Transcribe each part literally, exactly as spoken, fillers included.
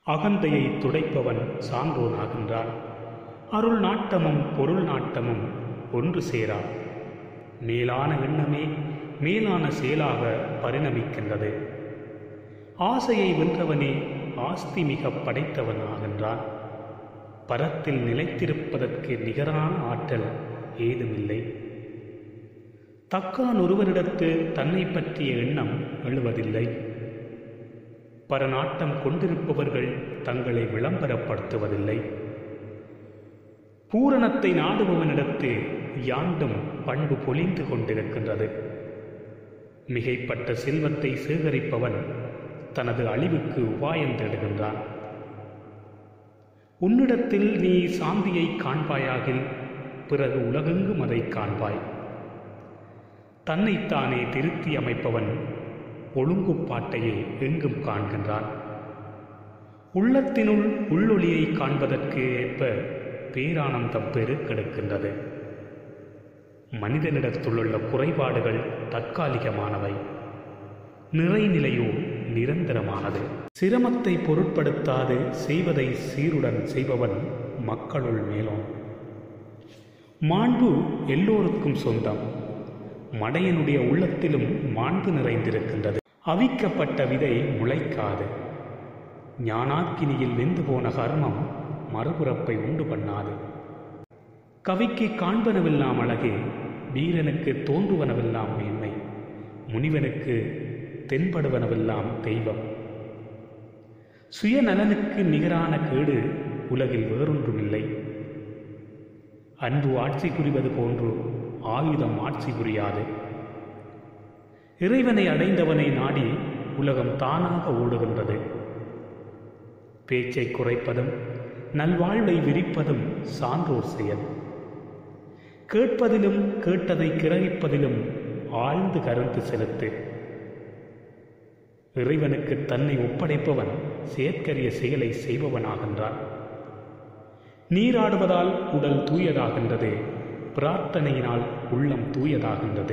அகந்தையை துடைப்பவன் சான்றோன் ஆகின்றான். அருள் நாட்டமும் பொருள் நாட்டமும் ஒன்று சேரா. மேலான எண்ணமே மேலான செயலாக பரிணமிக்கின்றது. ஆசையை வென்றவனே ஆஸ்தி மிக படைத்தவன் ஆகின்றான். பரத்தில் நிலைத்திருப்பதற்கு நிகரான ஆற்றல் ஏதுமில்லை. தக்கான் ஒருவரிடத்து தன்னை பற்றிய எண்ணம் எழுவதில்லை. பரநாட்டம் கொண்டிருப்பவர்கள் தங்களை விளம்பரப்படுத்துவதில்லை. பூரணத்தை நாடுபவனிடத்து யாண்டும் பண்பு பொலிந்து கொண்டிருக்கின்றது. மிகைப்பட்ட செல்வத்தை சேகரிப்பவன் தனது அழிவுக்கு உபாயம் தேடுகின்றான். உன்னிடத்தில் நீ சாந்தியை காண்பாயாகில் பிறகு உலகெங்கும் அதை காண்பாய். தன்னைத்தானே திருத்தி அமைப்பவன் ஒழுங்குப்பாட்டையே எங்கும் காண்கின்றான். உள்ளத்தினுள் உள்ளொளியை காண்பதற்கு ஏற்ப பேரானந்தம் பெருக்கெடுக்கின்றது. மனிதனிடத்துள்ள குறைபாடுகள் தற்காலிகமானவை, நிறைநிலையோ நிரந்தரமானது. சிரமத்தை பொருட்படுத்தாது செய்வதை சீருடன் செய்பவன் மக்களுள் மேலோன். மாண்பு எல்லோருக்கும் சொந்தம். மடையனுடைய உள்ளத்திலும் மாண்பு நிறைந்திருக்கின்றது. அவிக்கப்பட்ட விதை முளைக்காது. ஞானாக்கினியில் வெந்து போன கர்மம் மறுபுறப்பை உண்டு பண்ணாது. கவிக்கு காண்பனவெல்லாம் அழகே, வீரனுக்கு தோன்றுவனவெல்லாம் மேன்மை, முனிவனுக்கு தென்படுவனவெல்லாம் தெய்வம். சுயநலனுக்கு நிகரான கேடு உலகில் வேறொன்றுமில்லை. அன்பு ஆட்சி புரிவது போன்று ஆயுதம் ஆட்சி புரியாது. இறைவனை அடைந்தவனை நாடி உலகம் தானாக ஓடுகின்றது. பேச்சை குறைப்பதும் நல்வாழ்வை விரிப்பதும் சான்றோர் செயல். கேட்பதிலும் கேட்டதை கிரகிப்பதிலும் ஆழ்ந்து கருத்து செலுத்து. இறைவனுக்கு தன்னை ஒப்படைப்பவன் செயற்கரிய செயலை செய்பவனாகின்றான். நீராடுவதால் உடல் தூயதாகின்றது. பிரார்த்தனையினால் உள்ளம் தூயதாகின்றது.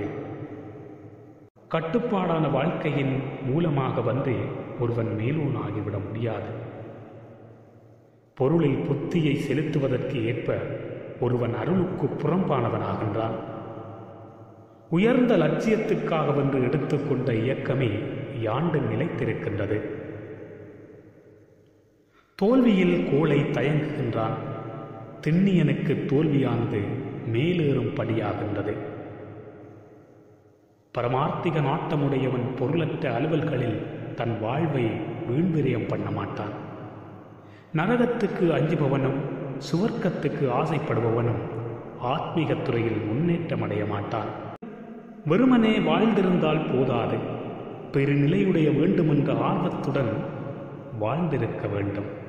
கட்டுப்பாடான வாழ்க்கையின் மூலமாக வந்து ஒருவன் மேலோனாகிவிட முடியாது. பொருளில் புத்தியை செலுத்துவதற்கு ஏற்ப ஒருவன் அருளுக்கு புறம்பானவனாகின்றான். உயர்ந்த லட்சியத்துக்காக வென்று எடுத்துக்கொண்ட இயக்கமே யாண்டு நிலைத்திருக்கின்றது. தோல்வியில் கோளை தயங்குகின்றான். திண்ணியனுக்கு தோல்வியானது மேலேறும் படியாகின்றது. பரமார்த்திக நாட்டமுடையவன் பொருளற்ற அலுவல்களில் தன் வாழ்வை வீண்விரயம் பண்ண மாட்டான். நரகத்துக்கு அஞ்சுபவனும் சுவர்க்கத்துக்கு ஆசைப்படுபவனும் ஆத்மீகத் துறையில் முன்னேற்றம் அடைய மாட்டான். வெறுமனே வாழ்ந்திருந்தால் போதாது, பெருநிலையுடைய வேண்டுமென்ற ஆர்வத்துடன் வாழ்ந்திருக்க வேண்டும்.